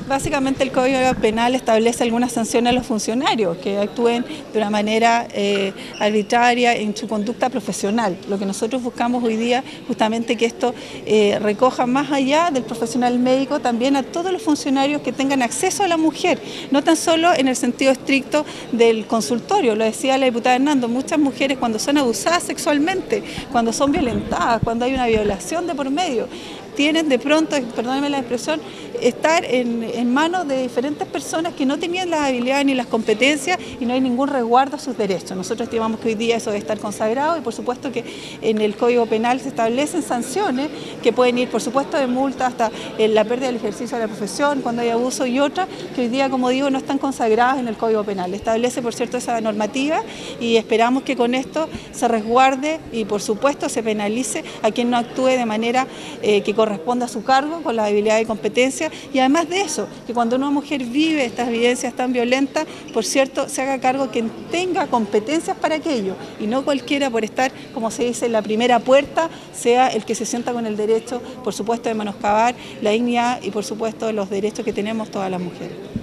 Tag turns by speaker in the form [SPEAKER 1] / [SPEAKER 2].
[SPEAKER 1] Básicamente el Código Penal establece algunas sanciones a los funcionarios que actúen de una manera arbitraria en su conducta profesional. Lo que nosotros buscamos hoy día justamente que esto recoja más allá del profesional médico también a todos los funcionarios que tengan acceso a la mujer, no tan solo en el sentido estricto del consultorio. Lo decía la diputada Hernando, muchas mujeres cuando son abusadas sexualmente, cuando son violentadas, cuando hay una violación de por medio, tienen de pronto, perdónenme la expresión, estar en manos de diferentes personas que no tenían las habilidades ni las competencias y no hay ningún resguardo a sus derechos. Nosotros estimamos que hoy día eso debe estar consagrado y por supuesto que en el Código Penal se establecen sanciones que pueden ir por supuesto de multa hasta la pérdida del ejercicio de la profesión cuando hay abuso y otras que hoy día, como digo, no están consagradas en el Código Penal. Establece por cierto esa normativa y esperamos que con esto se resguarde y por supuesto se penalice a quien no actúe de manera que corresponda a su cargo con las habilidades y competencias y además de eso, que cuando una mujer vive estas vivencias tan violentas, por cierto, se haga cargo quien tenga competencias para aquello y no cualquiera por estar, como se dice, en la primera puerta, sea el que se sienta con el derecho, por supuesto, de menoscabar la dignidad y por supuesto los derechos que tenemos todas las mujeres.